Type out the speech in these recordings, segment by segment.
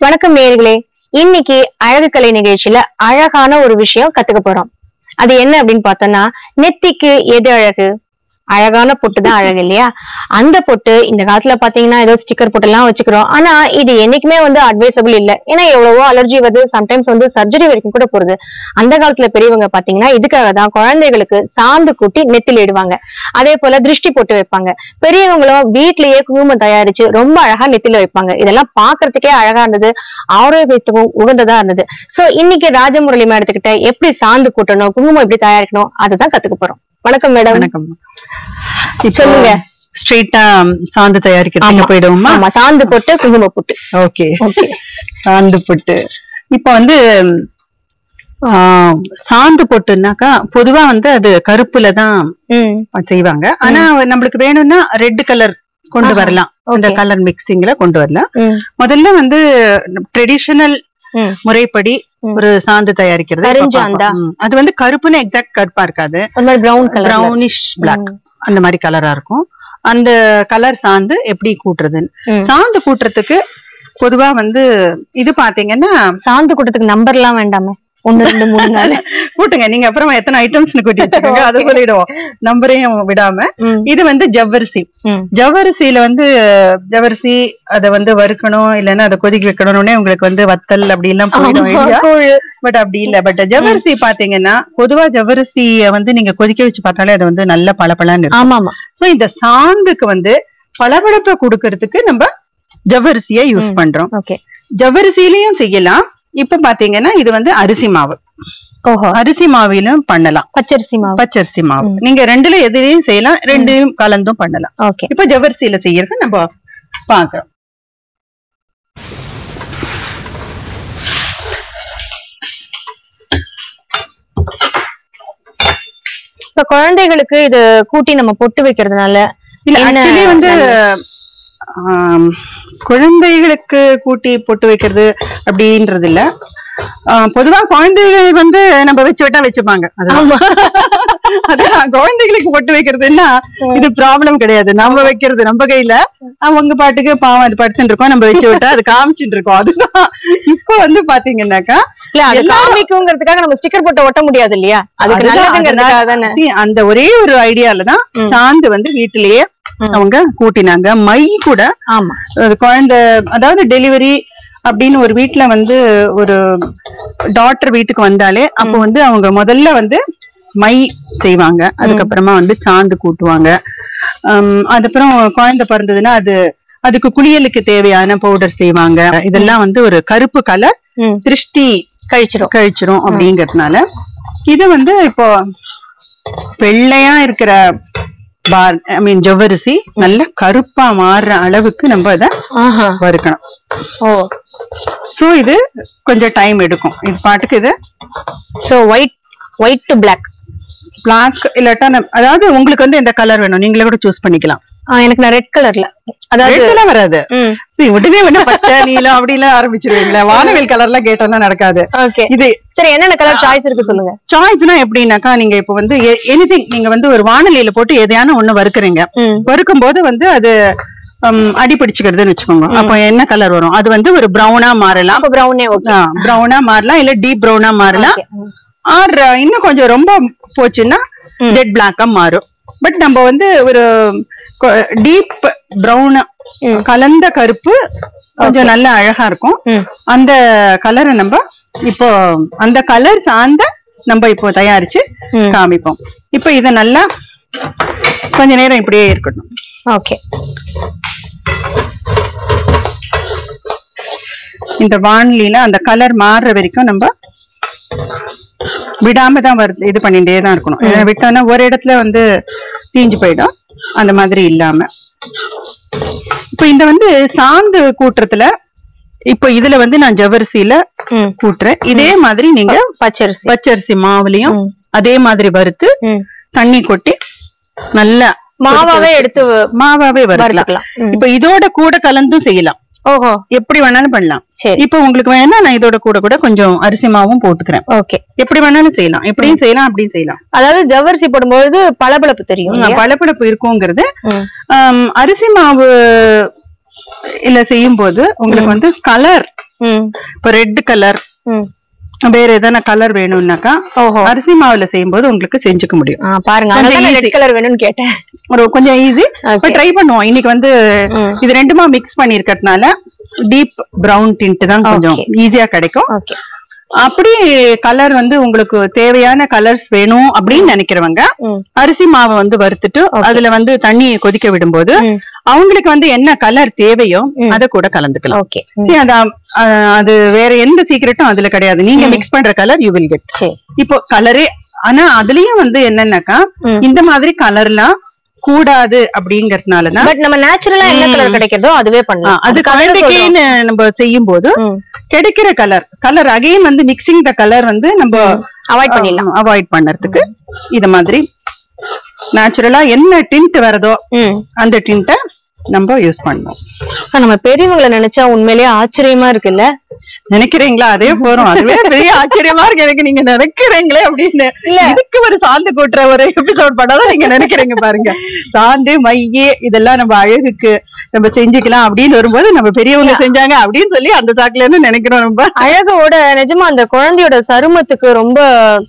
வணக்கம் நேயர்களே. இன்னைக்கு அழகு கலை நிகழ்ச்சியில அழகான ஒரு விஷயம் கத்துக்க போறோம். அது என்ன அப்படின்னு பார்த்தோம்னா, நெத்திக்கு எது அழகு? அழகான பொட்டு தான் அழகு இல்லையா? அந்த பொட்டு இந்த காலத்துல பாத்தீங்கன்னா ஏதோ ஸ்டிக்கர் பொட்டு எல்லாம் வச்சுக்கிறோம். ஆனா இது என்னைக்குமே அட்வைசபிள் இல்ல. ஏன்னா எவ்வளவோ அலர்ஜி வருது, சம்டைம்ஸ் சர்ஜரி வரைக்கும் கூட போறது. அந்த காலத்துல பெரியவங்க பாத்தீங்கன்னா இதுக்காக தான் குழந்தைகளுக்கு சாந்து கூட்டி நெத்தில இடுவாங்க. அதே போல திருஷ்டி போட்டு வைப்பாங்க. பெரியவங்களும் வீட்லயே குங்குமம் தயாரிச்சு ரொம்ப அழகா நெத்தில வைப்பாங்க. இதெல்லாம் பாக்குறதுக்கே அழகா இருந்தது, ஆரோக்கியத்துக்கும் உகந்ததா இருந்தது. சோ இன்னைக்கு ராஜமுரளி மேடத்துக்கிட்ட எப்படி சாந்து கூட்டணும், குங்குமம் எப்படி தயாரிக்கணும் அதுதான் கத்துக்க போறோம். வணக்கம் மேடம். வணக்கம். சொல்லுங்க. ஸ்ட்ரெயிட்டா சாந்து தயாரிக்கிறதுக்கு போயிடுவோமா? ஆமா, சாந்து போட்டு குங்கும போட்டு. Okay okay. சாந்து போட்டு இப்ப சாந்து போட்டுனாக்கா பொதுவா அது கருப்புல தான் செய்வாங்க. ஆனா நம்மளுக்கு வேணும்னா ரெட் கலர் கொண்டு வரலாம். அந்த கலர் மிக்சிங்ல கொண்டு வரலாம். முதல்ல ட்ரெடிஷனல் முறைப்படி ஒரு சாந்து தயாரிக்கிறது. அது கருப்புன்னு எக்ஸாக்ட் கருப்பா இருக்காது, பிரவுனிஷ் பிளாக் அந்த மாதிரி கலரா இருக்கும். அந்த கலர் சாந்து எப்படி கூட்டுறதுன்னு, சாந்து கூட்டுறதுக்கு பொதுவா இது பாத்தீங்கன்னா, சாந்து கூட்டத்துக்கு நம்பர் எல்லாம் வேண்டாமே, 1 2 3 4 கூட்டுங்க. நீங்க அப்புறமா எத்தனை ஐட்டம்ஸ் கூட்டிட்டு அதை சொல்லிடுவோம், நம்பரையும் விடாம. இது ஜவ்வரிசி. ஜவ்வரிசியில ஜவ்வரிசி அதை வறுக்கணும், இல்லைன்னா அதை கொதிக்க வைக்கணும்னே உங்களுக்கு வத்தல் அப்படி எல்லாம் போயிடும். பட் அப்படி இல்ல. பட் ஜவ்வரிசி பாத்தீங்கன்னா பொதுவா ஜவ்வரிசிய நீங்க கொதிக்க வச்சு பார்த்தாலே அது நல்ல பளபளன்னு இருக்கும். சோ இந்த சாந்துக்கு பளபளப்பை கொடுக்கறதுக்கு நம்ம ஜவ்வரிசிய யூஸ் பண்றோம். ஜவ்வரிசியிலயும் செய்யலாம். இப்ப பாத்தீங்கன்னா இது அரிசி மாவு. அரிசி மாவிலும் பண்ணலாம், பச்சரிசி மாவு. நீங்க ரெண்டுல எதுலயும் செய்யலாம், ரெண்டையும் கலந்தும் பண்ணலாம். இப்ப ஜவ்வரிசியில செய்யறது நம்ம பாக்குறோம். இப்ப குழந்தைகளுக்கு இது கூட்டி நம்ம பொட்டு வைக்கிறதுனால இல்ல, ஆக்சுவலி குழந்தைகளுக்கு கூட்டி பொட்டு வைக்கிறது அப்படின்றது இல்ல. பொதுவா குழந்தைகள் நம்ம வச்சு விட்டா வச்சுப்பாங்க. அதான் குழந்தைகளுக்கு பொட்டு வைக்கிறதுன்னா இது ப்ராப்ளம் கிடையாது. நம்ம வைக்கிறது நம்ம கையில, அவங்க பாட்டுக்கு பாவம் அது படிச்சுட்டு இருக்கோம், நம்ம வச்சு விட்டா அது காமிச்சுட்டு இருக்கோம். அதுதான் இப்ப பாத்தீங்கன்னாக்கா, காமிக்குங்கிறதுக்காக நம்ம ஸ்டிக்கர் போட்டு ஒட்ட முடியாது இல்லையா? அதுக்கு அந்த ஒரே ஒரு ஐடியாலதான் சாந்து வீட்டிலேயே அவங்க கூட்டினாங்க. மை கூட குழந்தை, அதாவது டெலிவரி அப்படின்னு ஒரு வீட்டுல ஒரு டாக்டர் வீட்டுக்கு வந்தாலே அப்போ அவங்க முதல்ல மை செய்வாங்க. அதுக்கப்புறமா சாந்து கூட்டுவாங்க. அதுக்கப்புறம் குழந்தை பிறந்ததுன்னா அதுக்கு குளியலுக்கு தேவையான பவுடர் செய்வாங்க. இதெல்லாம் ஒரு கருப்பு கலர் திருஷ்டி கழிச்சிரும் அப்படிங்கறதுனால இது இப்போ வெள்ளையா இருக்கிற ஜவ்வரிசி நல்ல கருப்பா மாறுற அளவுக்கு நம்ம அதை வறுக்கணும். சோ இது கொஞ்சம் டைம் எடுக்கும். இது பாட்டுக்கு இது ஒயிட் டு பிளாக் இல்லாட்டா, அதாவது உங்களுக்கு எந்த கலர் வேணும் நீங்களே கூட சூஸ் பண்ணிக்கலாம். எனக்கு நான் ரெட் கலர்ல, அதாவது வராது. உடனே பச்சை நீலம் அப்படி எல்லாம் ஆரம்பிச்சிருவீங்களா? வானவில் கலர்லாம் கேட்டோம்னா நடக்காது. இது சரி, என்னென்ன கலர் சாய்ஸ் இருக்கு சொல்லுங்க. சாய்ஸ்னா எப்படின்னாக்கா, நீங்க இப்ப எனிதிங் நீங்க ஒரு வானலியில போட்டு எதையான ஒண்ணு வறுக்குறீங்க. வறுக்கும் போது அது அடி பிடிச்சுக்கிறதுன்னு வச்சுக்கோங்க. அப்போ என்ன கலர் வரும்? அது ஒரு பிரவுனா மாறலாம், பிரவுனா மாறலாம், இல்ல டீப் பிரவுனா மாறலாம். ஆர் இன்னும் கொஞ்சம் ரொம்ப போச்சுன்னா டெட் பிளாக்கா மாறும். பட் நம்ம ஒரு டீப் பிரவுன் கலந்த கருப்பு கொஞ்சம் நல்ல அழகா இருக்கும். அந்த கலரை நம்ம இப்போ அந்த கலர் சார்ந்த நம்ம இப்போ தயாரிச்சு காமிப்போம். இப்போ இத நல்லா கொஞ்ச நேரம் இப்படியே இருக்கட்டும். இந்த வானிலையில அந்த கலர் மாறுற வரைக்கும் நம்ம விடாம தான் இது பண்ணிட்டே தான் இருக்கணும். விட்டோம்னா ஒரு இடத்துல தீஞ்சு போயிடும். அந்த மாதிரி இல்லாம இப்ப இந்த சாந்து கூட்டுறதுல இப்போ இதுல நான் ஜவ்வரிசியில கூட்டுறேன். இதே மாதிரி நீங்க பச்சரிசி மாவுலயும் அதே மாதிரி வறுத்து தண்ணி கொட்டி நல்லா மாவாவே வறுக்கலாம். இப்ப இதோட கூட கலந்தும் செய்யலாம். எப்படி வேணாலும் பண்ணலாம். இப்ப உங்களுக்கு வேணா நான் இதோட கூட கொஞ்சம் அரிசி மாவும் போட்டுக்கிறேன். எப்படி வேணாலும் செய்யலாம், எப்படியும் செய்யலாம், அப்படியும் செய்யலாம். அதாவது ஜவ்வரிசி போடும்போது பளபளப்பு தெரியும், பளபளப்பு இருக்குங்கிறது. அரிசி மாவு இல்ல செய்யும் போது உங்களுக்கு வந்து கலர், இப்போ ரெட் கலர் வேற ஏதான கலர் வேணும்னாக்கா அரிசி மாவுல செய்யும் போது உங்களுக்கு செஞ்சுக்க முடியும். பாருங்க ரெட் கலர் வேணும்னு கேட்டேன். ஒரு கொஞ்சம் ஈஸி, ட்ரை பண்ணுவோம். இன்னைக்கு வந்து இது ரெண்டுமா மிக்ஸ் பண்ணிருக்கிறதுனால டீப் பிரவுன் டிண்ட் தான் கொஞ்சம் ஈஸியா கிடைக்கும். அப்படி கலர் வந்து உங்களுக்கு தேவையான கலர்ஸ் வேணும் அப்படின்னு நினைக்கிறவங்க அரிசி மாவை வந்து வறுத்துட்டு அதுல வந்து தண்ணி கொதிக்க விடும்போது அவங்களுக்கு வந்து என்ன கலர் தேவையோ அதை கூட கலந்துக்கலாம். அது வேற எந்த சீக்கிரட்டும் அதுல கிடையாது. நீங்க மிக்ஸ் பண்ற கலர் யூ வில் கெட். இப்போ கலரே, ஆனா அதுலயும் வந்து என்னன்னாக்கா இந்த மாதிரி கலர்லாம் கூடாது அப்படிங்கறதுனாலதான் நம்ம நேச்சுரலா என்ன கலர் கிடைக்கிறதோ அதுவே பண்ணலாம். அது கலந்துக்கேன்னு நம்ம செய்யும் போது கிடைக்கிற கலர் அகைன் வந்து மிக்சிங் த கலர் வந்து நம்ம அவாய்ட் பண்ணறதுக்கு இது மாதிரி நேச்சுரலா என்ன டிண்ட் வருதோ அந்த டிண்ட நம்ம யூஸ் பண்ணோம். நம்ம பெரியவங்களை நினைச்சா உண்மையிலேயே ஆச்சரியமா இருக்குல்ல. நினைக்கிறீங்களா? அதே போறோம், அதுவே பெரிய ஆச்சரியமா இருக்கு எனக்கு. நீங்க நினைக்கிறீங்களே அப்படின்னு இதுக்கு ஒரு சாந்து கூட்டுற ஒரு எபிசோட் பண்ணாதான் நீங்க நினைக்கிறீங்க பாருங்க. சாந்து மையே இதெல்லாம் நம்ம அழகுக்கு நம்ம செஞ்சுக்கலாம் அப்படின்னு வரும்போது நம்ம பெரியவங்க செஞ்சாங்க அப்படின்னு சொல்லி அந்த சாக்குல இருந்து நினைக்கிறோம். நம்ம அழகோட நிஜமா அந்த குழந்தையோட சருமத்துக்கு ரொம்ப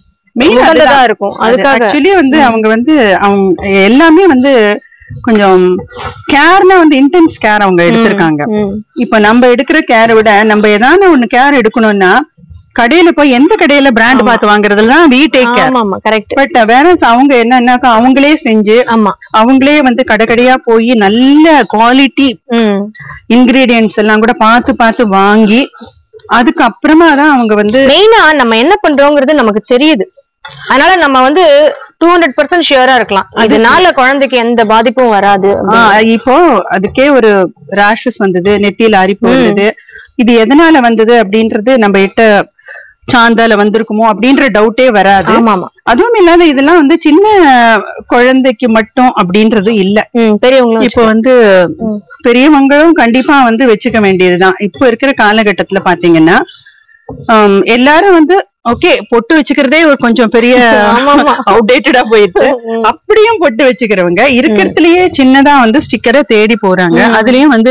மெயினா இருக்கும். அதுக்காக ஆக்சுவலி வந்து அவங்க வந்து அவங்க எல்லாமே வந்து கொஞ்சம் கேர்னா வந்து இன்டென்ஸ் கேர் அவங்க எடுத்திருக்காங்க. இப்ப நம்ம எடுக்கிற கேரை விட நம்ம ஏதாவது ஒண்ணு கேர் எடுக்கணும்னா கடையில போய் எந்த கடையில பிராண்ட் பார்த்து வாங்குறதுலாம் we take care. பட் வேற அவங்க என்னன்னாக்கா அவங்களே செஞ்சு அவங்களே வந்து கடைக்கடையா போய் நல்ல குவாலிட்டி இன்கிரீடியன்ட்ஸ் எல்லாம் கூட பார்த்து வாங்கி அதுக்கு அப்புறமா தான் அவங்க வந்து மெயினா நம்ம என்ன பண்றோங்கிறது நமக்கு தெரியுது. அதனால நம்ம வந்து 200% ஷியரா இருக்கலாம். இதனால குழந்தைக்கு எந்த பாதிப்பும் வராது. இப்போ அதுக்கே ஒரு ரேஷஸ் வந்தது, நெத்தியில அரிப்பு வந்தது, இது எதனால வந்தது அப்படின்றது நம்ம கிட்ட சாந்தால வந்திருக்குமோ அப்படின்ற டவுட்டே வராது. அதுவும் இல்லாத இதெல்லாம் வந்து சின்ன குழந்தைக்கு மட்டும் அப்படின்றது இல்ல, பெரியவங்க இப்போ வந்து பெரியவங்களும் கண்டிப்பா வந்து வச்சுக்க வேண்டியதுதான். இப்போ இருக்கிற காலகட்டத்துல பாத்தீங்கன்னா எல்லாரும் வந்து ஓகே பொட்டு வச்சுக்கிறதே ஒரு கொஞ்சம் பெரிய அவுடேட்டடா போயிருக்கு. அப்படியும் பொட்டு வச்சுக்கிறவங்க இருக்கிறதுலயே சின்னதா வந்து ஸ்டிக்கரை தேடி போறாங்க. அதுலயும் வந்து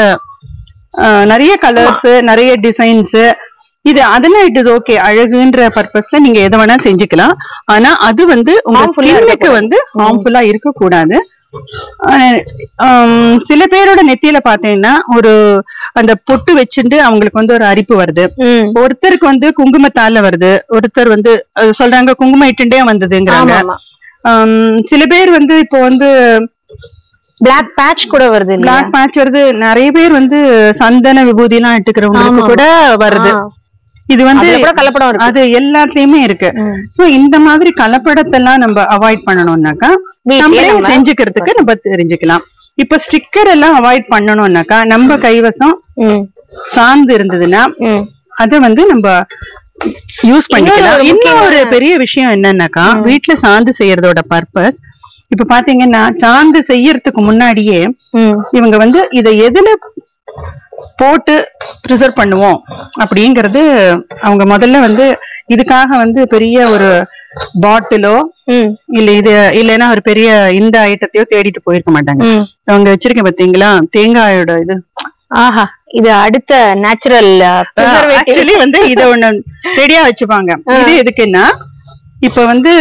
நிறைய கலர்ஸ், நிறைய டிசைன்ஸ், இது அதெல்லாம் இட் இஸ் ஓகே. அழகுன்ற பர்பஸ்ல நீங்க எதை வேணா செஞ்சுக்கலாம். ஆனா அது வந்து உங்க ஸ்கின்னுக்கு வந்து ஹார்ம்ஃபுல்லா இருக்க கூடாது. சில பேரோட நெத்தியில பாத்தீங்கன்னா ஒரு அந்த பொட்டு வச்சுட்டு அவங்களுக்கு வந்து ஒரு அரிப்பு வருது. ஒருத்தருக்கு வந்து குங்குமத்தால வருது, ஒருத்தர் வந்து சொல்றாங்க குங்குமம் இட்டுண்டே வந்ததுங்கிறாங்க. சில பேர் வந்து இப்போ வந்து பிளாக் பேட்ச் கூட வருது, பிளாக் பேட்ச் வருது. நிறைய பேர் வந்து சந்தன விபூதி எல்லாம் இட்டுக்கிறவங்களுக்கு கூட வருது. இது வந்து கலப்படம் அது எல்லாத்துலயுமே இருக்கு. சோ இந்த மாதிரி கலப்படத்தெல்லாம் நம்ம அவாய்ட் பண்ணணும்னாக்கா நம்மளே செஞ்சுக்கிறதுக்கு நம்ம தெரிஞ்சுக்கலாம். இப்ப ஸ்டிக்கர் எல்லாம் அவாய்ட் பண்ணணும்னாக்கா நம்ம கைவசம் சாந்து இருந்ததுன்னா அத வந்து நம்ம யூஸ் பண்ணிக்கலாம். இன்னும் ஒரு பெரிய விஷயம் என்னன்னாக்கா வீட்டுல சாந்து செய்யறதோட பர்பஸ் இப்ப பாத்தீங்கன்னா சாந்து செய்யறதுக்கு முன்னாடியே இவங்க வந்து இதை எதுல போட்டு ப்ரிசர்வ் பண்ணுவோம் அப்படிங்கறது அவங்க முதல்ல வந்து இதுக்காக வந்து பெரிய ஒரு பாட்டிலோ இல்ல இது இல்லைன்னா ஒரு பெரிய இந்த ஐட்டத்தையோ தேடிட்டு போயிருக்க மாட்டாங்க. அவங்க வச்சிருக்க பாத்தீங்களா தேங்காயோட இது. ஆஹா, இது அடுத்த நேச்சுரல் ஆக்சுவலி வந்து இத ஒண்ணு ரெடியா வச்சுப்பாங்க. இது எதுக்குன்னா இப்ப வந்து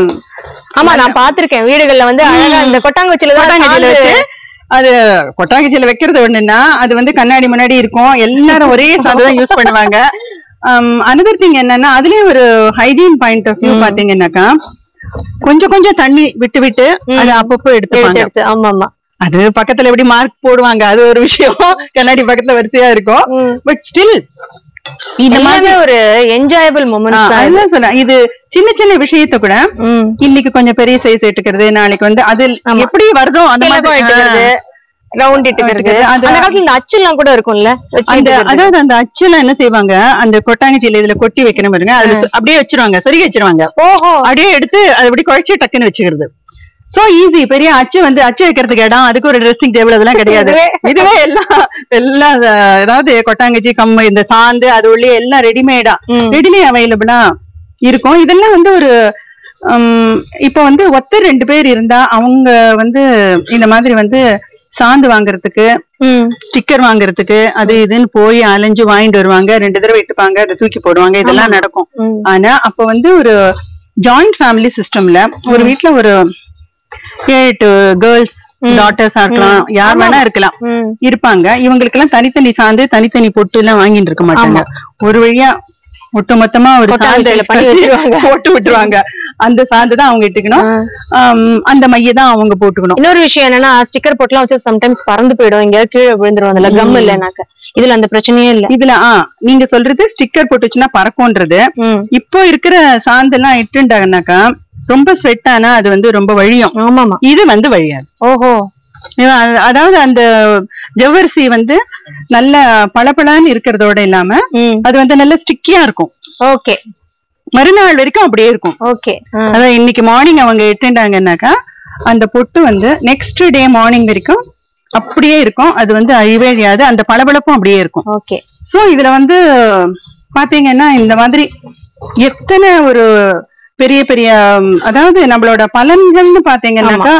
ஆமா நான் பாத்திருக்கேன் வீடுகள்ல வந்து அழகா இந்த கொட்டாங்குச்சில வச்சு அது கொட்டாங்குச்சியில வைக்கிறது ஒண்ணுன்னா அது வந்து கண்ணாடி முன்னாடி இருக்கும். எல்லாரும் ஒரே சாந்துதான் யூஸ் பண்ணுவாங்க. அனதர் திங் என்னன்னா அதுலயும் ஒரு ஹைஜீன் பாயிண்ட் ஆஃப் வியூ பாத்தீங்கன்னாக்கா கொஞ்சம் தண்ணி விட்டு அது அப்பப்போ எடுத்துப்பாங்க. ஆமா அது பக்கத்துல எப்படி மார்க் போடுவாங்க, அது ஒரு விஷயம். கண்ணாடி பக்கத்துல வரிசையா இருக்கும். பட் ஸ்டில் இந்த மாதிரி ஒரு என்ஜாயபிள் மொமெண்ட் சொன்னேன். இது சின்ன விஷயத்த கூட இன்னைக்கு கொஞ்சம் பெரிய சைஸ் எடுக்கிறது, நாளைக்கு வந்து அது எப்படி வருதோ அந்த மாதிரி ரவுண்ட் இட்டுக்கிறது. அந்த காலத்துல இந்த அச்செல்லாம் கூட இருக்கும்ல, அதாவது அந்த அச்செல்லாம் என்ன செய்வாங்க, அந்த கொட்டாங்குச்சியில இதுல கொட்டி வைக்கணும் பாருங்க, அதுல அப்படியே வச்சிருவாங்க, சொருகி வச்சிருவாங்க. அப்படியே எடுத்து அதை அப்படி குழைச்சி டக்குன்னு வச்சுக்கிறது. So easy. பெரிய அச்சு வந்து அச்சு வைக்கிறதுக்கு இடம், அதுக்கு ஒரு ட்ரெஸ்ஸிங் டேபிள் அதெல்லாம் கிடையாது. இதுவே எல்லாம் ஏதாவது கொட்டாங்குச்சி கம்மு இந்த சாந்து அது உள்ளே எல்லாம் ரெடிமே அவைலபிளா இருக்கும். இதெல்லாம் வந்து ஒரு இப்ப வந்து ஒருத்தர் 2 பேர் இருந்தா அவங்க வந்து இந்த மாதிரி வந்து சாந்து வாங்குறதுக்கு, ஸ்டிக்கர் வாங்குறதுக்கு அது இதுன்னு போய் அலைஞ்சு வாங்கிட்டு வருவாங்க. 2 தடவை இட்டுப்பாங்க, அதை தூக்கி போடுவாங்க. இதெல்லாம் நடக்கும். ஆனா அப்ப வந்து ஒரு ஜாயிண்ட் ஃபேமிலி சிஸ்டம்ல ஒரு வீட்டுல ஒரு 7 கேர்ள்ஸ் டாட்டர்ஸா இருக்கலாம், யார் வேணா இருக்கலாம், இருப்பாங்க. இவங்களுக்கு எல்லாம் தனித்தனி சாந்து தனித்தனி பொட்டு எல்லாம் வாங்கிட்டு இருக்க மாட்டாங்க. ஒரு வழியா ஒட்டு மொத்தமா ஒரு சாந்து போட்டு விட்டுருவாங்க. அந்த சாந்து தான் அவங்க இட்டுக்கணும், அந்த மைய தான் அவங்க போட்டுக்கணும். இன்னொரு விஷயம் என்னன்னா, ஸ்டிக்கர் போட்டுலாம் வச்சு சம்டைம்ஸ் பறந்து போயிடும், எங்க கீழே விழுந்துருவாங்கல்ல, கம் இல்லைனாக்க. இதுல அந்த பிரச்சனையே இல்ல. இதுல நீங்க சொல்றது ஸ்டிக்கர் போட்டுச்சுன்னா பறக்கும்ன்றது. இப்போ இருக்கிற சாந்து எல்லாம் இட்டுண்டாங்கனாக்கா ரொம்ப ஸ்வெட் ஆனா அது வந்து ரொம்ப வழியும். ஆமாமா, இது வந்து வழியாது. ஓஹோ. அதாவது அந்த ஜவ்வரிசி வந்து நல்ல பளபளன்னு இருக்கிறதோட இல்லாம அது வந்து நல்ல ஸ்டிக்கியா இருக்கும். ஓகே, மறுநாள் வரைக்கும் அப்படியே இருக்கும். ஓகே, அதான் இன்னைக்கு மார்னிங் அவங்க இட்டுண்டாங்கன்னாக்கா அந்த பொட்டு வந்து நெக்ஸ்ட் டே மார்னிங் வரைக்கும் அப்படியே இருக்கும். அது வந்து அழிவே அழியாது, அந்த பளபளப்பும் அப்படியே இருக்கும். ஓகே. சோ இதுல வந்து பாத்தீங்கன்னா இந்த மாதிரி எத்தனை ஒரு பெரிய பெரிய, அதாவது நம்மளோட பலன்கள்னு பாத்தீங்கன்னாக்கா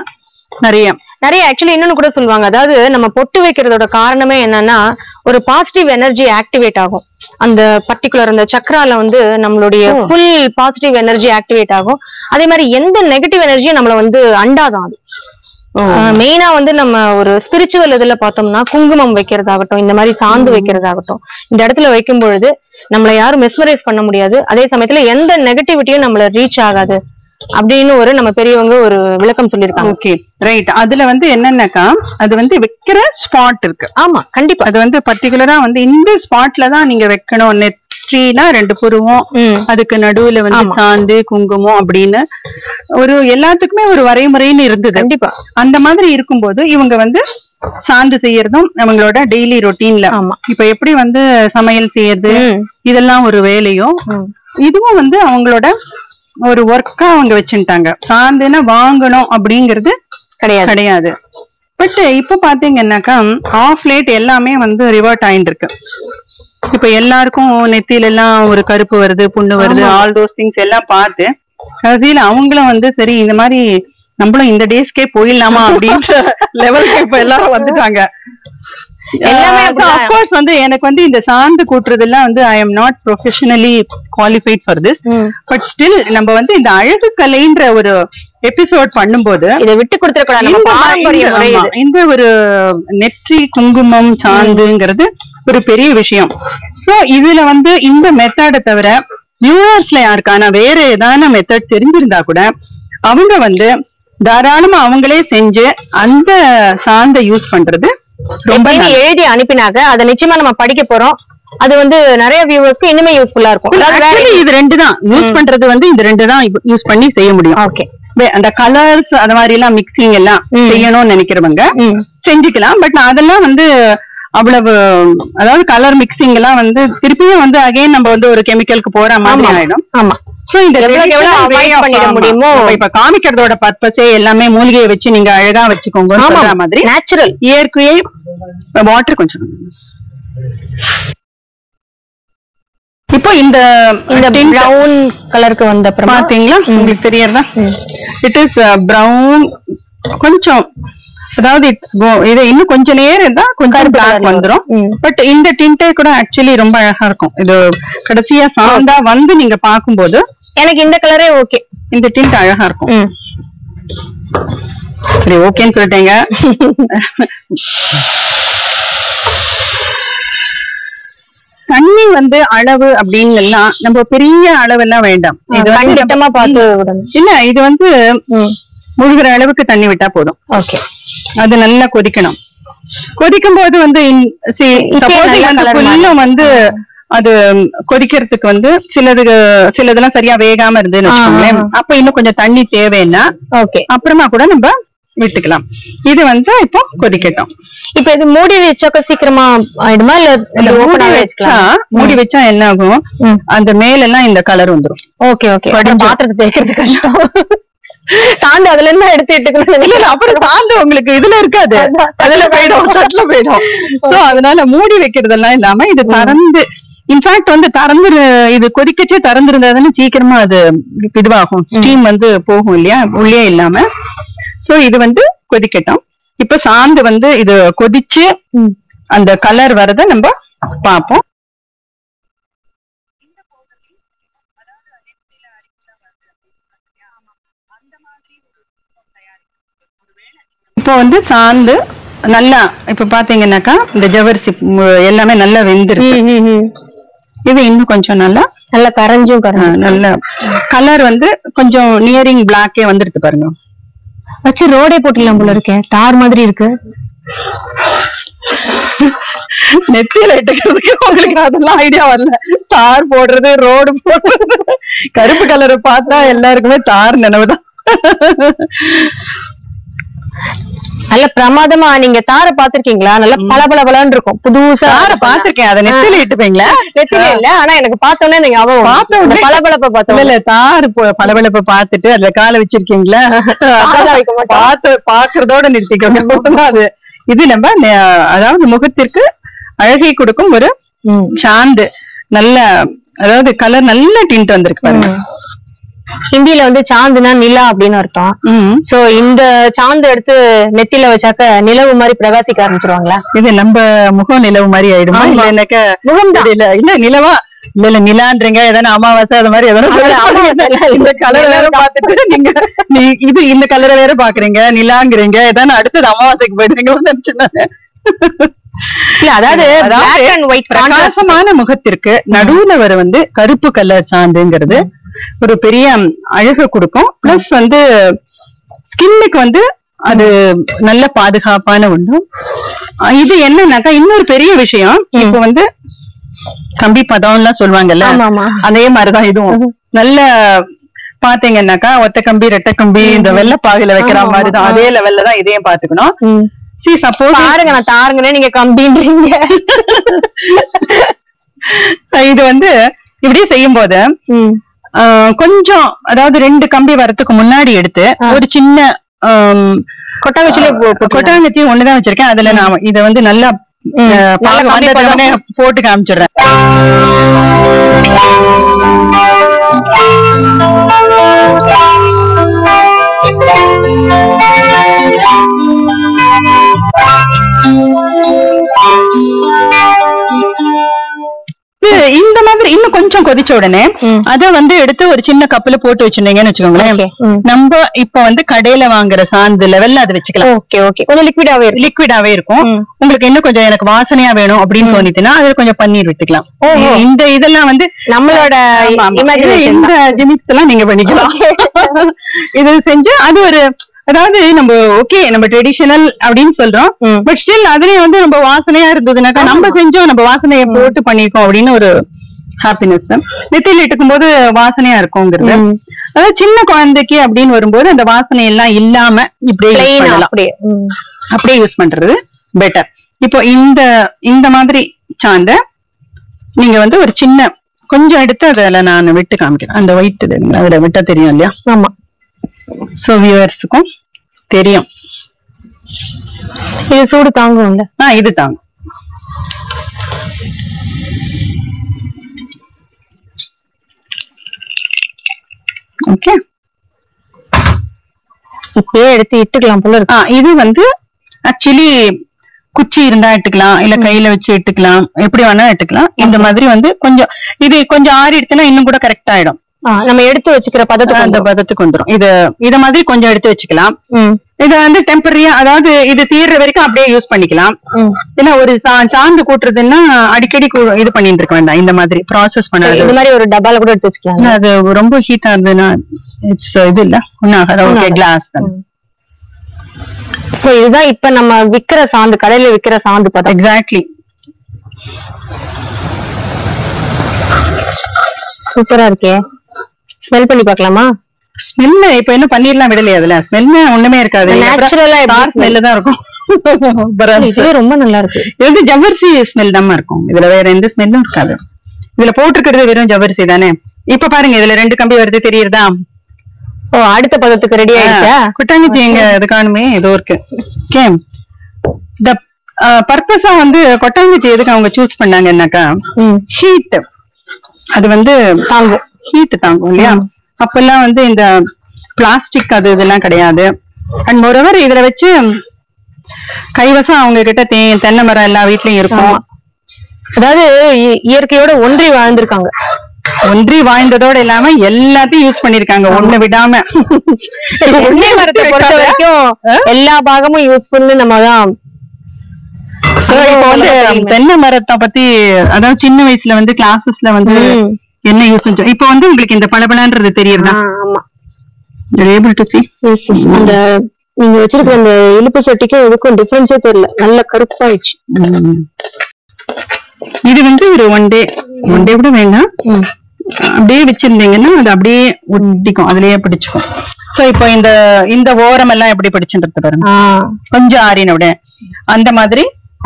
நிறைய ஆக்சுவலி இன்னொன்னு கூட சொல்லுவாங்க. அதாவது நம்ம பொட்டு வைக்கிறதோட காரணமே என்னன்னா, ஒரு பாசிட்டிவ் எனர்ஜி ஆக்டிவேட் ஆகும். அந்த பர்டிகுலர் அந்த சக்கரால வந்து நம்மளுடைய ஃபுல் பாசிட்டிவ் எனர்ஜி ஆக்டிவேட் ஆகும். அதே மாதிரி எந்த நெகட்டிவ் எனர்ஜியும் நம்மள வந்து அண்டாதான். அது மெயினா வந்து நம்ம ஒரு ஸ்பிரிச்சுவல் இதுல பார்த்தோம்னா, குங்குமம் வைக்கிறதாகட்டும், இந்த மாதிரி சாந்து வைக்கிறதாகட்டும், இந்த இடத்துல வைக்கும் பொழுது நம்மள யாரும் மெஸ்மரைஸ் பண்ண முடியாது. அதே சமயத்துல எந்த நெகட்டிவிட்டியும் நம்மள ரீச் ஆகாது அப்படின்னு ஒரு நம்ம பெரியவங்க ஒரு விளக்கம் சொல்லியிருக்காங்க. Okay, right. அதுல வந்து என்னன்னாக்கா அது வந்து வைக்கிற ஸ்பாட் இருக்கு. ஆமா, கண்டிப்பா. அது வந்து பர்டிகுலரா வந்து இந்த ஸ்பாட்ல தான் நீங்க வைக்கணும். நெற்றினா 2 புருவம், அதுக்கு நடுவுல வந்து சாந்து குங்குமம் அப்படின்னு ஒரு எல்லாத்துக்குமே ஒரு வரைமுறைன்னு இருந்தது. கண்டிப்பா. அந்த மாதிரி இருக்கும்போது இவங்க வந்து சாந்து செய்யறதும் அவங்களோட டெய்லி ரொட்டீன்ல. இப்ப எப்படி வந்து சமையல் செய்யறது இதெல்லாம் ஒரு வேலையும், இதுவும் வந்து அவங்களோட ஒரு ஒர்க்கா அவங்க வச்சுட்டாங்க. சாந்துன்னா வாங்கணும் அப்படிங்கிறது கிடையாது. பட் இப்ப பாத்தீங்கன்னாக்கா ஆஃப் லேட் எல்லாமே வந்து ரிவர்ட் ஆயிட்டு இருக்கு. இப்ப எல்லாருக்கும் நெத்தியில எல்லாம் ஒரு கருப்பு வருது, புண்ணு வருது, ஆல் தோஸ் திங்ஸ் எல்லாம் பார்த்து கடைசியில அவங்களும் வந்து சரி இந்த மாதிரி நம்மளும் இந்த டேஸ்க்கே போயிடலாமா அப்படின்ற லெவலுக்கு இப்ப எல்லாரும் வந்துட்டாங்க. எல்லாமே அப்கோர்ஸ் வந்து எனக்கு வந்து இந்த சாந்து கூட்டுறதெல்லாம் வந்து I am not professionally qualified for this. But still நம்ம வந்து இந்த அழகு கலைன்ற ஒரு எபிசோட் பண்ணும்போது இதை விட்டு கொடுத்துருக்க இந்த ஒரு நெற்றி குங்குமம் சாந்துங்கிறது ஒரு பெரிய விஷயம். சோ இதுல வந்து இந்த மெத்தடை தவிர வியூவர்ஸ்ல யாருக்கான வேற ஏதான மெத்தட் தெரிஞ்சிருந்தா கூட அவங்க வந்து தாராளமா அவங்களே செஞ்சு அந்த சாந்தை யூஸ் பண்றது ரொம்ப எழுதி அனுப்பினாங்க. அதை நிச்சயமா நம்ம படிக்க போறோம். அது வந்து நிறைய வியூவர்ஸ்க்கு இனிமே யூஸ்ஃபுல்லா இருக்கும். இது 2 தான் யூஸ் பண்றது வந்து இந்த 2 தான் யூஸ் பண்ணி செய்ய முடியும். ஓகே, அந்த கலர்ஸ் அந்த மாதிரி எல்லாம் மிக்சிங் எல்லாம் செய்யணும்னு நினைக்கிறவங்க செஞ்சுக்கலாம். பட் அதெல்லாம் வந்து அவ்வளவு, அதாவது கலர் மிக்சிங் எல்லாம் வந்து திருப்பியும் வந்து அகைன் நம்ம வந்து ஒரு கெமிக்கலுக்கு போற மாதிரி ஆயிடும். ஆமா. சோ இந்த இப்ப காமிக்கிறதோட பர்பஸே எல்லாமே மூலிகையை வச்சு நீங்க அழகா வச்சுக்கோங்க சொல்ற மாதிரி நேச்சுரல் இயற்கையை. வாட்டர் கொஞ்சம் இப்போ இந்த பிரவுன் கலருக்கு வந்த பாத்தீங்களா, உங்களுக்கு தெரியறதா? இட் இஸ் பிரவுன் கொஞ்சம், அதாவது இது இன்னும் கொஞ்ச நேரம் தான் கொஞ்சம் பிளாக் வந்துரும். பட் இந்த டிண்டே கூட ஆக்சுவலி ரொம்ப அழகா இருக்கும். இது கடைசியா சாந்தா வந்து நீங்க பாக்கும்போது எனக்கு இந்த கலரே ஓகே, இந்த டிண்ட் அழகா இருக்கும். சரி, ஓகேன்னு சொல்லிட்டேங்க. தண்ணி வந்து அளவு அப்படின்னு எல்லாம் நம்ம பெரிய அளவு எல்லாம் வேண்டாம். இல்ல, இது வந்து முழுகிற அளவுக்கு தண்ணி விட்டா போதும். ஓகே, அது நல்லா கொதிக்கணும். கொதிக்கும் போது வந்து வந்து அது கொதிக்கிறதுக்கு வந்து சிலதெல்லாம் சரியா வேகாம இருந்துன்னு வச்சுக்கோங்களேன். அப்ப இன்னும் கொஞ்சம் தண்ணி தேவைன்னா அப்புறமா கூட நம்ம விட்டுக்கலாம். இது வந்து இப்போ கொதிக்கட்டும். இப்ப இது மூடி வச்சாக்க சீக்கிரமா ஆயிடுமா இல்ல மூடி வச்சா என்ன ஆகும், அந்த மேலெல்லாம் இந்த கலர் வந்துடும். ஓகே ஓகே, பாத்திரத்தை தேய்க்கிறது கஷ்டம். சாந்து அதுல இருந்து எடுத்துட்டு அப்புறம் சாந்து உங்களுக்கு இதுல இருக்காது, அதுல போயிடும், தட்டுல போயிடும். சோ அதனால மூடி வைக்கிறதெல்லாம் இல்லாம இது திறந்து, இன்ஃபேக்ட் வந்து திறந்து இது கொதிக்கச்சே திறந்திருந்தாதானே சீக்கிரமா அது இதுவாகும், ஸ்டீம் வந்து போகும் இல்லையா, உள்ளே இல்லாம. சோ இது வந்து கொதிக்கட்டும். இப்ப சாந்து வந்து இது கொதிச்சு அந்த கலர் வரத நம்ம பார்ப்போம். இப்போ வந்து சாந்து நல்லா இப்ப பாத்தீங்கன்னாக்கா இந்த ஜவ்வரிசி எல்லாமே நல்லா வெந்திருக்கு. இது இன்னும் கொஞ்சம் நல்லா கரைஞ்சும் நல்ல கலர் வந்து கொஞ்சம் நியரிங் பிளாக்கே வந்துருக்கு பாருங்க. வச்சு ரோடே போட்டுலாம் போல இருக்கேன், தார் மாதிரி இருக்கு. நெத்தியில இட்டுக்கிறதுக்கு உங்களுக்கு அதெல்லாம் ஐடியா வரல. தார் போடுறது, ரோடு போடுறது, கருப்பு கலரை பார்த்தா எல்லாருக்குமே தார் நினைவுதான். நல்ல பிரமாதமா நீங்க தார பாத்திருக்கீங்களா? நல்ல பளபளபளன்னு இருக்கும். புதுசா தார பாத்திருக்கேன். அதை நெத்தியில இட்டுப்பீங்களா? நெத்தியில இல்ல, ஆனா எனக்கு பார்த்தோன்னே நீங்க பளபளப்ப பார்த்தோம். இல்ல தார் பளபளப்ப பாத்துட்டு அதுல காலை வச்சிருக்கீங்களா? பாக்குறதோட நிறுத்திக்கோங்க. அது இது நம்ம அதாவது முகத்திற்கு அழகை கொடுக்கும் ஒரு சாந்து. நல்ல அதாவது கலர் நல்ல டிண்ட் வந்திருக்கு பாருங்க. ஹிந்தில வந்து சாந்துனா நிலா அப்படின்னு அர்த்தம். சோ இந்த சாந்து எடுத்து நெத்தில வச்சாக்க நிலவு மாதிரி பிரகாசிக்க ஆரம்பிச்சிருவாங்களா? இது நம்ம முகம் நிலவு மாதிரி ஆயிடுமா? இல்ல எனக்கு முகம் இல்ல நிலவா இல்ல நிலான்றீங்க, எதனா அமாவாசை அது மாதிரி எதனா இந்த கலர் வேற பாத்துட்டு நீங்க இது இந்த கலரை வேற பாக்குறீங்க, நிலாங்கிறீங்க, எதனா அடுத்தது அமாவாசைக்கு போயிடுறீங்களோன்னு நினைச்சுனாங்க. அதாவது பிரகாசமான முகத்திற்கு நடுவுல வர வந்து கருப்பு கலர் சாந்துங்கிறது ஒரு பெரிய அழகு கொடுக்கும். பிளஸ் வந்து ஸ்கின்னுக்கு வந்து அது நல்ல பாதுகாப்பான ஒண்ணு. இது என்னன்னாக்கா இன்னொரு பெரிய விஷயம், இப்ப வந்து கம்பி பதம் எல்லாம் சொல்லுவாங்கல்ல, அதே மாதிரிதான் இதுவும். நல்ல பாத்தீங்கன்னாக்கா ஒத்த கம்பி ரெட்டை கம்பி இந்த வெள்ளை பாகுல வைக்கிற மாதிரிதான், அதே லெவல்ல தான் இதையும் பாத்துக்கணும். சப்போஸ் பாருங்க நான் தாருங்கன்னு நீங்க கம்பின்றீங்க. இது வந்து இப்படியே செய்யும் போது கொஞ்சம் அதாவது 2 கம்பி வரத்துக்கு முன்னாடி எடுத்து ஒரு சின்ன கொட்டாங்கச்சி ஒண்ணுதான் வச்சிருக்கேன். அதுல நான் இத வந்து நல்லா போட்டு காமிச்சிடுறேன். இந்த மாதிரி இன்னும் கொஞ்சம் கொதிச்ச உடனே அத வந்து எடுத்து ஒரு சின்ன கப்புல போட்டு வச்சிருந்தீங்கன்னு வச்சுக்கோங்களேன். நம்ம இப்ப வந்து கடையில வாங்குற சாந்து லெவல்ல அது வச்சுக்கலாம். கொஞ்சம் லிக்விடாவே இருக்கும். உங்களுக்கு இன்னும் கொஞ்சம் எனக்கு வாசனையா வேணும் அப்படின்னு தோணிச்சுன்னா அதுல கொஞ்சம் பன்னீர் விட்டுக்கலாம். இந்த இதெல்லாம் வந்து நம்மளோட இந்த ஜிமிக்ஸ் எல்லாம் நீங்க பண்ணிக்கலாம். இது செஞ்சு அது ஒரு அதாவது நம்ம ஓகே நம்ம ட்ரெடிஷனல் அப்படின்னு சொல்றோம், பட் ஸ்டில் அதுலயும் வந்து நம்ம வாசனையா இருந்ததுனாக்கா நம்ம செஞ்சோம், நம்ம வாசனையை போட்டு பண்ணிருக்கோம் அப்படின்னு ஒரு ஹாப்பினஸ். நெத்தியில இட்டுக்கும் போது வாசனையா இருக்கும்ங்கிறது. அதாவது சின்ன குழந்தைக்கு அப்படின்னு வரும்போது அந்த வாசனை எல்லாம் இல்லாம அப்படியே யூஸ் பண்றது பெட்டர். இப்போ இந்த மாதிரி சாந்த நீங்க வந்து ஒரு சின்ன கொஞ்சம் எடுத்து அதுல நான் விட்டு காமிக்கிறேன். அந்த ஒயிட் அதுல விட்டா தெரியும் இல்லையா? ஆமா. சோ வியூவர்ஸுக்கும் தெரியும். இது சூடு தாங்கும்ல? இது தாங்கும். ஓகே, இப்பயே எடுத்து இட்டுக்கலாம் போல இருக்கு. இது வந்து ஆக்சுவலி குச்சி இருந்தா இட்டுக்கலாம், இல்ல கையில வச்சு இட்டுக்கலாம், எப்படி வேணா இட்டுக்கலாம். இந்த மாதிரி வந்து கொஞ்சம் இது கொஞ்சம் ஆறி எடுத்துனா இன்னும் கூட கரெக்ட் ஆயிடும். நம்ம எடுத்து வச்சுக்கிற பதத்துக்கு அந்த பதத்துக்கு வந்துடும். இத மாதிரி கொஞ்சம் எடுத்து வச்சுக்கலாம். இத வந்து டெம்பரரியா அதாவது இது தீர்ற வரைக்கும் அப்படியே யூஸ் பண்ணிக்கலாம். ஏன்னா ஒரு சாந்து கூட்டுறதுன்னா அடிக்கடி இது பண்ணிட்டு இருக்க வேண்டாம். இந்த மாதிரி ப்ராசஸ் பண்ணாது. இந்த மாதிரி ஒரு டப்பால கூட எடுத்து வச்சுக்கலாம். அது ரொம்ப ஹீட்டா இருந்ததுன்னா இட்ஸ் இது இல்ல ஒன்னாக. ஓகே, கிளாஸ் தான். சோ இதுதான் இப்ப நம்ம விக்கிற சாந்து, கடையில விக்கிற சாந்து பதம். எக்ஸாக்ட்லி. சூப்பரா இருக்கே. ஸ்மெல் பண்ணி பார்க்கலாமா? ஸ்மெல் இப்ப என்ன பண்ணிரலாம், விடலையா? அதுல ஸ்மெல் ஒண்ணுமே இருக்காது, நேச்சுரலா ஸ்மெல் தான் இருக்கும். ரொம்ப நல்லா இருக்கு. இது ஜவ்வரிசி ஸ்மெல் தான் இருக்கும். இதுல வேற எந்த ஸ்மெல்லும் இருக்காது. இதுல போட்டிருக்கிறது வெறும் ஜவ்வரிசி தானே. இப்ப பாருங்க இதுல 2 கம்பி வருது, தெரியுதா? அடுத்த பதத்துக்கு ரெடி ஆயிடுச்சா? குட்டாங்கச்சி எங்க இது காணுமே, ஏதோ இருக்கு. ஓகே, இந்த பர்பஸா வந்து கொட்டாங்கச்சி எதுக்கு அவங்க சூஸ் பண்ணாங்கன்னாக்கா ஹீட். அது வந்து தாங்கும், ஹீட் தாங்கும் இல்லையா? அப்பெல்லாம் வந்து இந்த பிளாஸ்டிக் அது இதெல்லாம் கிடையாது. அண்ட் மோரோவர் இதுல வச்சு கைவசம் அவங்க கிட்ட தென்னை மரம் எல்லா வீட்லயும் இருக்கும். அதாவது இயற்கையோட ஒன்றி வாழ்ந்திருக்காங்க. ஒன்றி வாழ்ந்ததோட இல்லாம எல்லாத்தையும் யூஸ் பண்ணிருக்காங்க, ஒண்ணு விடாம. தென்னை மரத்தை பொறுத்த வரைக்கும் எல்லா பாகமும் யூஸ்ஃபுல்னு நம்ம தான். இப்போ வந்து தென்னை மரத்தை பத்தி, அதாவது சின்ன வயசுல வந்து கிளாஸஸ்ல வந்து என்ன யூஸ், இப்ப வந்து உங்களுக்கு இந்த பளபளன்றது தெரியுதா? ஆமா, ஏபிள் டு see. அந்த நீங்க வச்சிருக்க அந்த இழுப்பு சட்டிக்கும் எதுக்கும் டிஃபரன்ஸே தெரியல, நல்ல கருப்பாயிடுச்சு. இது வந்து ஒரு ஒன் டே கூட வேண்டாம், அப்படியே வச்சிருந்தீங்கன்னா அது அப்படியே ஒட்டிக்கும், அதுலயே பிடிச்சுக்கும். சோ இப்போ இந்த ஓரம் எல்லாம் எப்படி பிடிச்சுன்றது பாருங்க, கொஞ்சம் ஆறின விட அந்த மாதிரி.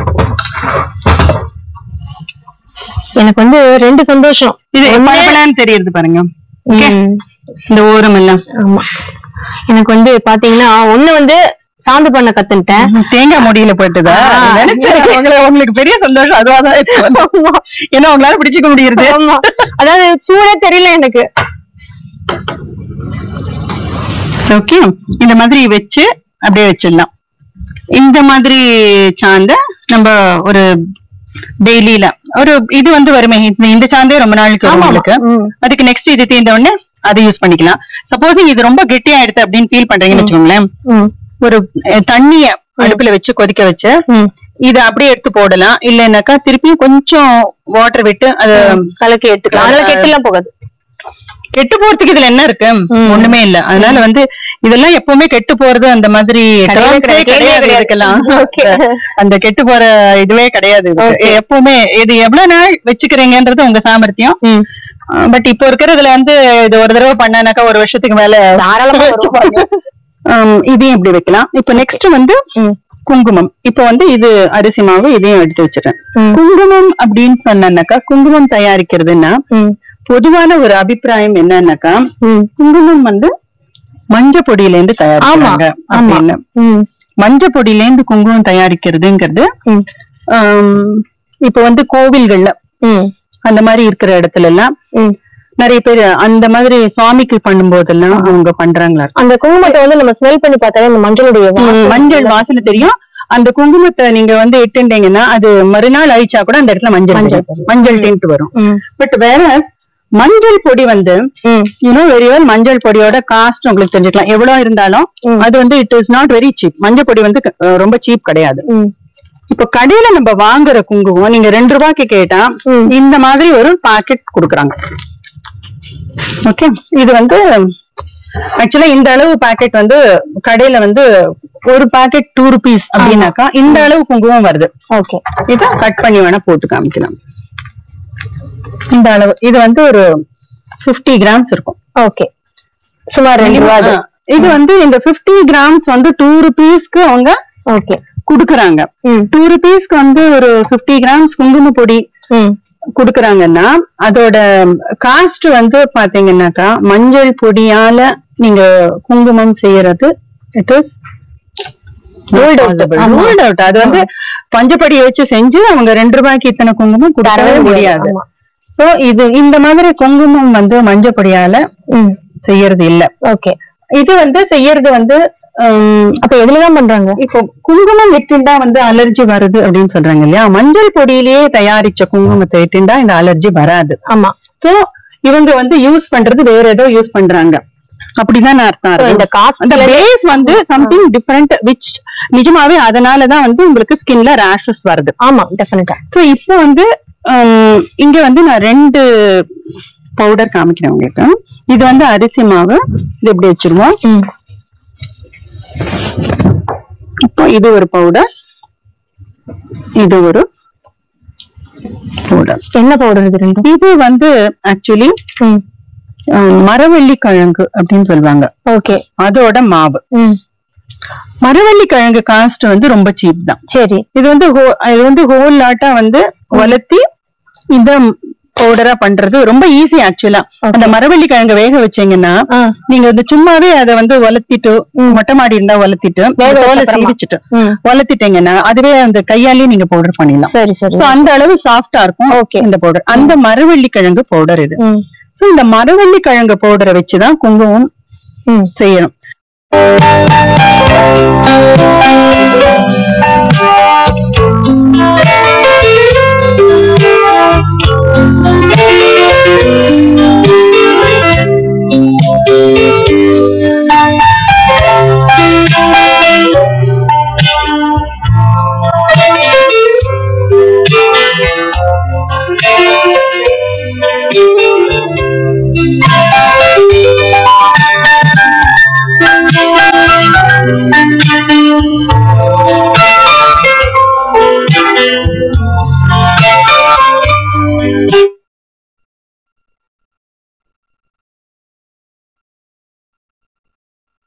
எனக்கு வந்து ரெண்டு சந்தோஷம், இது பளபளன்னு தெரியுது பாருங்க இந்த ஓரம் எல்லாம். ஆமா, எனக்கு வந்து பாத்தீங்கன்னா ஒண்ணு வந்து சாந்து பண்ண கத்துட்டேன், தேங்காய் முடியல போட்டுதா உங்களுக்கு பெரிய சந்தோஷம் அதுவாதான், ஏன்னா உங்களால பிடிச்சிக்க முடியுது. அதாவது சூடே தெரியல எனக்கு. ஓகே, இந்த மாதிரி வச்சு அப்படியே வச்சிடலாம். இந்த மாதிரி சாந்த நம்ம ஒரு டெய்லியில ஒரு இது வந்து வருமே, இந்த சாந்தே ரொம்ப நாளுக்கு உங்களுக்கு, அதுக்கு நெக்ஸ்ட் இது தீர்ந்த உடனே அதை யூஸ் பண்ணிக்கலாம். சப்போஸ் இது ரொம்ப கெட்டியா எடுத்து அப்படின்னு ஃபீல் பண்றீங்கன்னு வச்சுக்கோங்களேன், ஒரு தண்ணிய அடுப்புல வச்சு கொதிக்க வச்சு இத அப்படியே எடுத்து போடலாம். இல்லைன்னாக்கா திருப்பியும் கொஞ்சம் வாட்டர் விட்டு அதை கலக்கி எடுத்துக்கலாம், அதனால கெட்டுலாம் போகாது. கெட்டு போறதுக்கு இதுல என்ன இருக்கு, ஒண்ணுமே இல்ல. அதனால வந்து இதெல்லாம் எப்பவுமே கெட்டு போறது அந்த மாதிரி இருக்கலாம், அந்த கெட்டு போற இதுவே கிடையாது. எப்பவுமே இது எவ்வளவு நாள் வச்சுக்கிறீங்கன்றது உங்க சாமர்த்தியம். பட் இப்போ இருக்கிறதுல வந்து இது ஒரு தடவை பண்ணானாக்கா ஒரு வருஷத்துக்கு மேல தாராளமா வச்சுப்பாங்க. இதையும் இப்படி வைக்கலாம். இப்ப நெக்ஸ்ட் வந்து குங்குமம். இப்ப வந்து இது அரிசி மாவு, இதையும் எடுத்து வச்சிடறேன். குங்குமம் அப்படின்னு சொன்னாக்கா, குங்குமம் தயாரிக்கிறதுன்னா பொதுவான ஒரு அபிப்பிராயம் என்னன்னாக்கா, குங்குமம் வந்து மஞ்ச பொடியில இருந்து தயாரிக்கிறாங்க அப்படின்னு. மஞ்ச பொடியில இருந்து குங்குமம் தயாரிக்கிறதுங்கிறது இப்ப வந்து கோவில்கள்ல அந்த மாதிரி இருக்கிற இடத்துல எல்லாம் நிறைய பேர் அந்த மாதிரி சுவாமிக்கு பண்ணும் போதெல்லாம் அவங்க பண்றாங்களா. அந்த குங்குமத்தை வந்து நம்ம ஸ்மெல் பண்ணி பார்த்தாலே அந்த மஞ்சள் வாசனை தெரியும். அந்த குங்குமத்தை நீங்க வந்து இட்டுட்டீங்கன்னா அது மறுநாள் அழிச்சா கூட அந்த இடத்துல மஞ்சள் டென்ட் வரும். பட் வேற மஞ்சள் பொடி வந்து வெரி வெல், மஞ்சள் பொடியோட காஸ்ட் உங்களுக்கு தெரிஞ்சுக்கலாம். எவ்வளவு இருந்தாலும் அது வந்து it is not very cheap. மஞ்சள் பொடி வந்து ரொம்ப சீப் கிடையாது. இப்ப கடையில நம்ம வாங்குற குங்குமம் நீங்க 2 ரூபாய்க்கு கேட்டா இந்த மாதிரி ஒரு பாக்கெட் குடுக்குறாங்க. ஓகே, இது வந்து ஆக்சுவலா இந்த அளவு பாக்கெட் வந்து கடையில வந்து ஒரு பாக்கெட் 2 rupees அப்படின்னாக்கா இந்த அளவு குங்குமம் வருது. ஓகே, இத கட் பண்ணி வேணா போட்டு காமிக்கலாம். இந்த அளவு இது வந்து ஒரு 50 grams இருக்கும். ஓகே, சுமார் 2 ரூபாய். இது வந்து இந்த 50 grams வந்து 2 rupeesக்கு அவங்க ஓகே குடுக்குறாங்க. 2 rupeesக்கு வந்து ஒரு 50 grams குங்கும பொடி குடுக்குறாங்கன்னா அதோட காஸ்ட் வந்து பாத்தீங்கன்னாக்கா மஞ்சள் பொடியால நீங்க குங்குமம் செய்யறது இட் இஸ் ரூல்ட் அவுட். அது வந்து பஞ்சப்படியை வச்சு செஞ்சு அவங்க 2 ரூபாய்க்கு இத்தனை குங்குமம் கொடுக்கவே முடியாது. சோ இது இந்த மாதிரி குங்குமம் வந்து மஞ்சள் பொடியால செய்யறது இல்ல. ஓகே, இது வந்து செய்யறது வந்து அப்ப எதுலதான் பண்றாங்க? இப்போ குங்குமம் இட்டுண்டா வந்து அலர்ஜி வருது அப்படின்னு சொல்றாங்க இல்லையா, மஞ்சள் பொடியிலேயே தயாரிச்ச குங்குமத்தை இட்டுண்டா இந்த அலர்ஜி வராது. ஆமா, சோ இவங்க வந்து யூஸ் பண்றது வேற ஏதோ யூஸ் பண்றாங்க அப்படிதான் அர்த்தம். இந்த அந்த பேஸ் வந்து சம்திங் டிஃபரெண்ட் விச் நிஜமாவே அதனாலதான் வந்து உங்களுக்கு ஸ்கின்ல ரேஷஸ் வருது. ஆமா, டெஃபினட்டா. சோ இப்போ வந்து இங்க வந்து நான் 2 பவுடர் காமிக்கிறேன் உங்களுக்கு. இது வந்து அரிசி மாவு, இது எப்படி வச்சிருவோம். இப்போ இது ஒரு பவுடர், இது ஒரு பவுடர். என்ன பவுடர் இது ரெண்டும்? இது வந்து ஆக்சுவலி மரவள்ளி கிழங்கு அப்படின்னு சொல்லுவாங்க. ஓகே, அதோட மாவு. மரவள்ளி கிழங்கு காஸ்ட் வந்து ரொம்ப சீப் தான். சரி, இது வந்து ஹோல் லாட்டா வந்து வளர்த்தி இந்த பவுடரா பண்றது ரொம்ப ஈஸி. ஆக்சுவலா அந்த மரவள்ளி கிழங்கு வேக வச்சீங்கன்னா நீங்க வந்து சும்மாவே அதை வந்து வளர்த்திட்டு, மொட்டை மாடி இருந்தா வளர்த்திட்டு சீவிச்சுட்டு வளர்த்திட்டீங்கன்னா அதுவே அந்த கையாலேயே நீங்க பவுடர் பண்ணிடலாம். சரி சரி, அந்த அளவு சாஃப்டா இருக்கும். ஓகே, இந்த பவுடர் அந்த மரவள்ளி கிழங்கு பவுடர் இது. சோ இந்த மரவள்ளி கிழங்கு பவுடரை வச்சுதான் குங்குமம் செய்யணும். வணக்கம்.